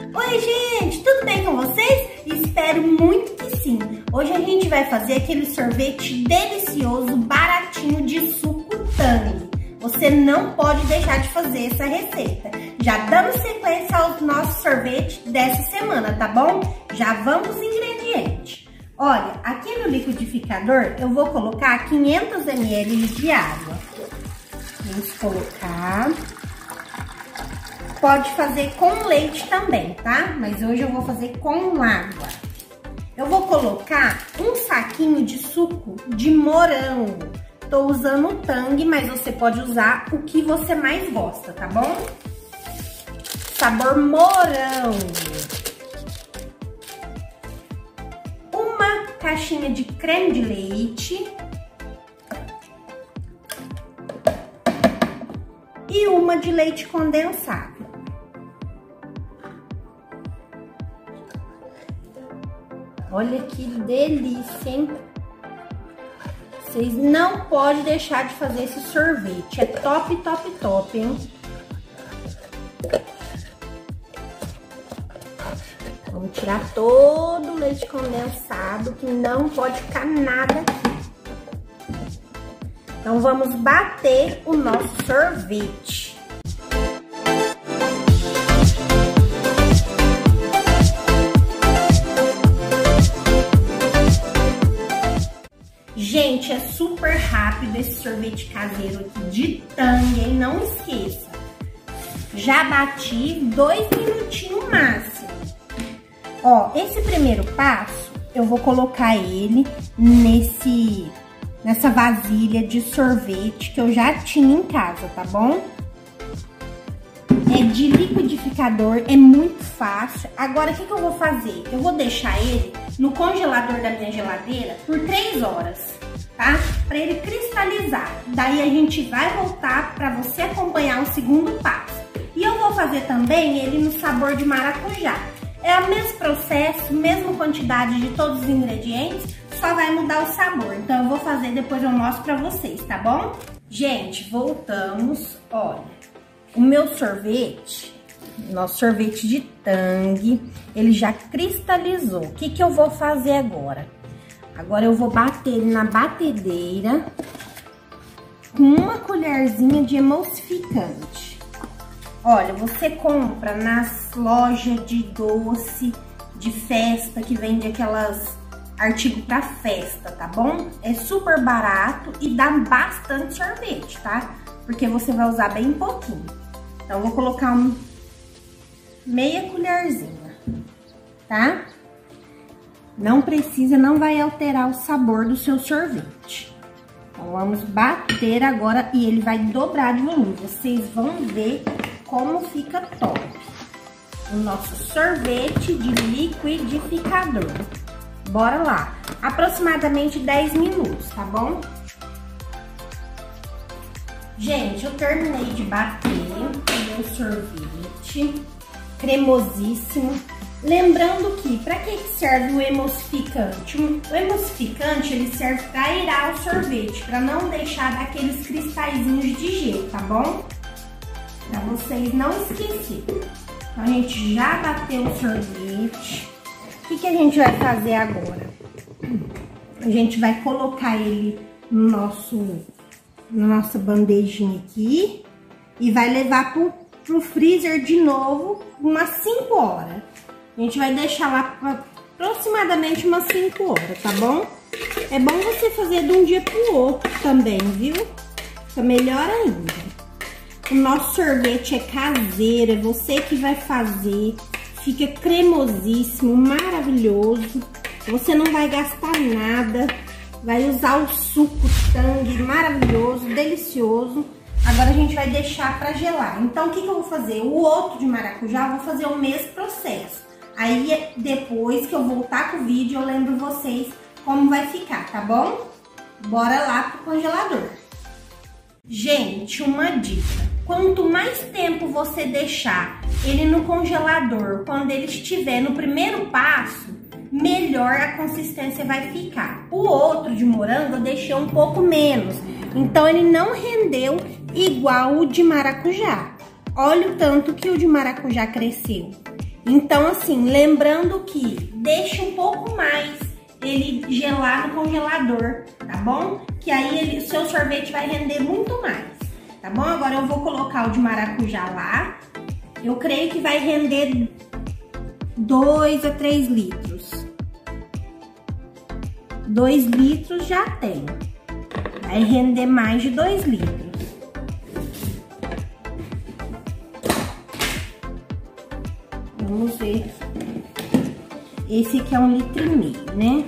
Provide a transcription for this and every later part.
Oi, gente, tudo bem com vocês? Espero muito que sim. Hoje a gente vai fazer aquele sorvete delicioso, baratinho de suco Tang. Você não pode deixar de fazer essa receita. Já damos sequência ao nosso sorvete dessa semana, tá bom? Já vamos aos ingredientes. Olha, aqui no liquidificador eu vou colocar 500 ml de água. Vamos colocar. Pode fazer com leite também, tá? Mas hoje eu vou fazer com água. Eu vou colocar um saquinho de suco de morango. Tô usando o Tang, mas você pode usar o que você mais gosta, tá bom? Sabor morango. Uma caixinha de creme de leite. E uma de leite condensado. Olha que delícia, hein? Vocês não podem deixar de fazer esse sorvete. É top, top, top, hein? Vamos tirar todo o leite condensado, que não pode ficar nada aqui. Então, vamos bater o nosso sorvete. Gente, é super rápido esse sorvete caseiro aqui de Tang, hein? Não esqueça. Já bati 2 minutinhos máximo. Ó, esse primeiro passo, eu vou colocar ele nessa vasilha de sorvete que eu já tinha em casa, tá bom? É de liquidificador, é muito fácil. Agora, o que eu vou fazer? Eu vou deixar ele no congelador da minha geladeira por 3 horas, tá? Pra ele cristalizar. Daí a gente vai voltar pra você acompanhar o segundo passo. E eu vou fazer também ele no sabor de maracujá. É o mesmo processo, mesma quantidade de todos os ingredientes, só vai mudar o sabor. Então eu vou fazer, depois eu mostro pra vocês, tá bom? Gente, voltamos. Olha, o meu sorvete, nosso sorvete de Tang, ele já cristalizou. O que eu vou fazer agora? Agora eu vou bater ele na batedeira com uma colherzinha de emulsificante. Olha, você compra nas lojas de doce, de festa, que vende aquelas artigos para festa, tá bom? É super barato e dá bastante sorvete, tá? Porque você vai usar bem pouquinho. Então, eu vou colocar meia colherzinha, tá? Não precisa, não vai alterar o sabor do seu sorvete. Então, vamos bater agora e ele vai dobrar de volume. Vocês vão ver como fica top o nosso sorvete de liquidificador. Bora lá. Aproximadamente 10 minutos, tá bom? Gente, eu terminei de bater o meu sorvete cremosíssimo. Lembrando que, para que serve o emulsificante? O emulsificante, ele serve para aerar o sorvete, para não deixar daqueles cristalzinhos de gelo, tá bom? Para vocês não esquecerem. Então, a gente já bateu o sorvete. O que a gente vai fazer agora? A gente vai colocar ele na nossa bandejinha aqui e vai levar pro freezer de novo umas 5 horas. A gente vai deixar lá pra aproximadamente umas 5 horas, tá bom? É bom você fazer de um dia pro outro também, viu? Fica melhor ainda. O nosso sorvete é caseiro, é você que vai fazer. Fica cremosíssimo, maravilhoso. Você não vai gastar nada. Vai usar o suco Tang, maravilhoso, delicioso. Agora a gente vai deixar para gelar. Então, o que eu vou fazer? O outro de maracujá, eu vou fazer o mesmo processo. Aí, depois que eu voltar com o vídeo, eu lembro vocês como vai ficar, tá bom? Bora lá pro congelador. Gente, uma dica. Quanto mais tempo você deixar ele no congelador, quando ele estiver no primeiro passo, melhor a consistência vai ficar. O outro de morango eu deixei um pouco menos, então ele não rendeu igual o de maracujá. Olha o tanto que o de maracujá cresceu. Então, assim, lembrando que deixa um pouco mais ele gelar no congelador, tá bom? Que aí o seu sorvete vai render muito mais, tá bom? Agora eu vou colocar o de maracujá lá. Eu creio que vai render 2 a 3 litros. 2 litros já tem. Vai render mais de 2 litros. Vamos ver. Esse aqui é 1,5 litro, né?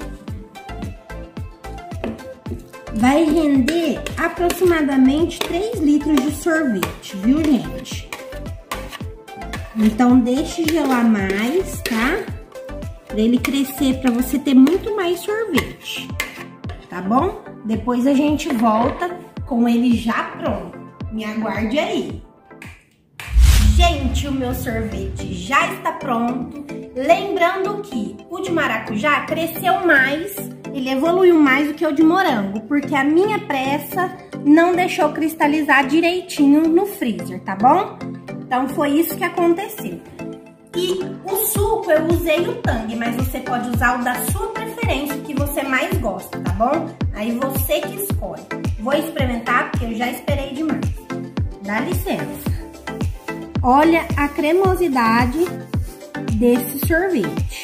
Vai render aproximadamente 3 litros de sorvete, viu, gente? Então, deixe gelar mais, tá? Pra ele crescer, pra você ter muito mais sorvete, tá bom? Depois a gente volta com ele já pronto. Me aguarde aí. Gente, o meu sorvete já está pronto. Lembrando que o de maracujá cresceu mais, ele evoluiu mais do que o de morango, porque a minha pressa não deixou cristalizar direitinho no freezer, tá bom? Então foi isso que aconteceu. E o suco eu usei o Tang, mas você pode usar o da sua preferência, o que você mais gosta, tá bom? Aí você que escolhe. Vou experimentar porque eu já esperei demais. Dá licença. Olha a cremosidade desse sorvete.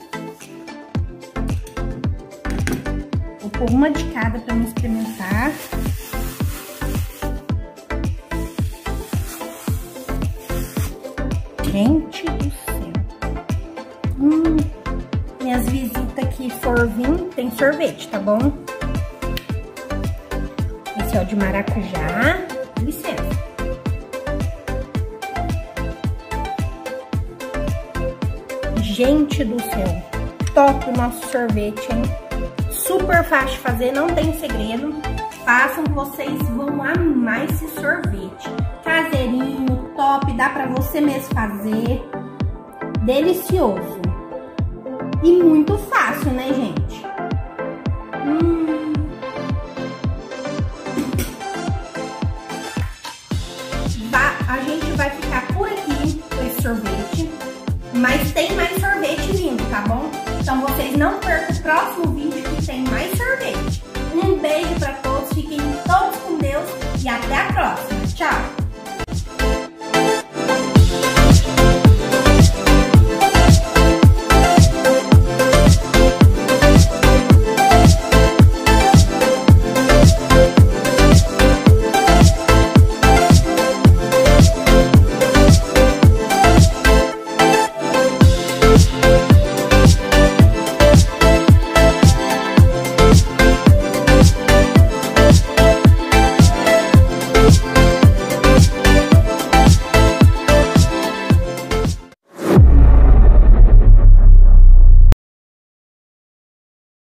Vou pôr uma de cada para me experimentar. Gente do céu. Minhas visitas que for vir, tem sorvete, tá bom? Esse é o de maracujá. Licença. Gente do céu, top o nosso sorvete, hein? Super fácil de fazer, não tem segredo. Façam que vocês vão amar esse sorvete. Caseirinho, top, dá pra você mesmo fazer. Delicioso. E muito fácil, né, gente? A gente vai ficar por aqui com esse sorvete. Mas tem mais sorvete vindo, tá bom? Então vocês não percam o próximo vídeo que tem mais sorvete. Um beijo pra todos, fiquem todos com Deus e até a próxima. Tchau!